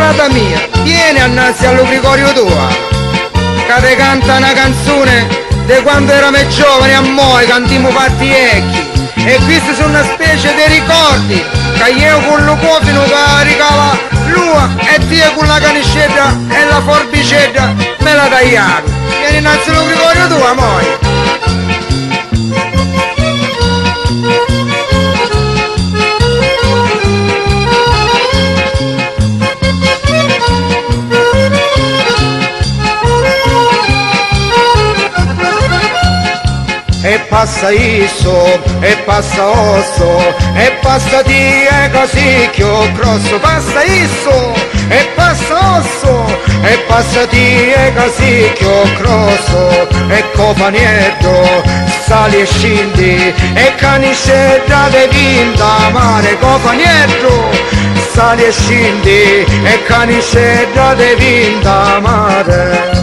indolorata mia, vieni annanzi allo Gregorio tua, che te canta una canzone di quando eravamo giovani a moi, cantiamo fatti vecchi. E questi sono una specie di ricordi, che io con lo cuofino che ricava l'ua e Dio con la caniscetta e la forbicetta me la tagliato. Vieni innanzi allo Gregorio tua, moi. E passa isso, e passa osso, e passa die così che ho grosso. Passa isso, e passa osso, e passa die così che ho grosso. E copanietto, sali e scendi, e caniscetta de vinta mare. Copanietto, sali e scendi, e caniscetta de vinta mare.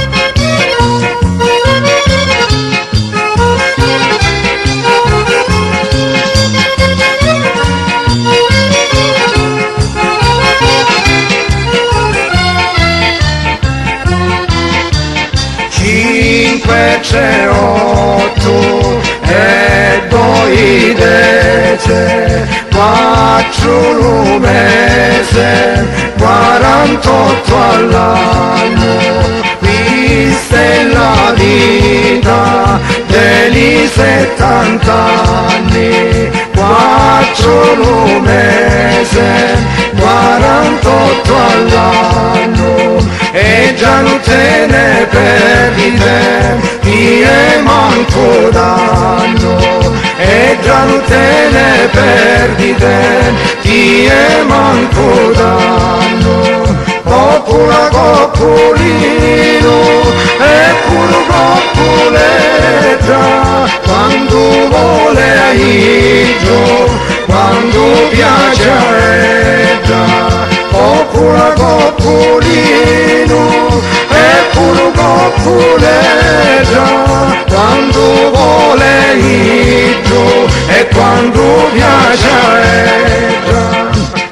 5 c'è 8 e 2 10, 4 un mese, 48 all'anno. Questa è la vita degli 70 anni. 4 un mese, 48 all'anno. E già non te ne perdi te, e manco d'anno. E già non te ne perdi te, e manco d'anno. Coppola coppolino, e pure coppoletta, quando vuole aiggio, quando piace a Coppola coppolino, e pure coppoletta, quando vuole aiggio, e quando piace a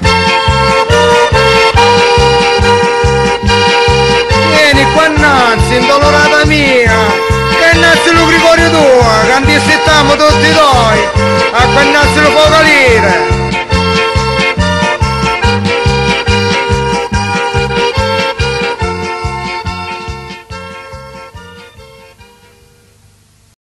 Vieni qua innanzi, indolorata mia, che innanzi lo Gregorio tua, che andiamo tutti dopo.